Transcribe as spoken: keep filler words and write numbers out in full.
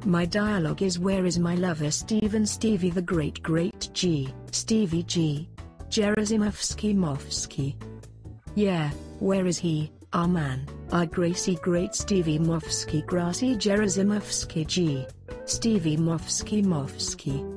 My dialogue is where is my lover Steven Stevie the great great G, Stevie G. Gerasimovsky Movsky. Yeah, where is he, our man, our Gracie great Stevie Movsky Gracie Gerasimovsky G. Stevie Movsky Movsky.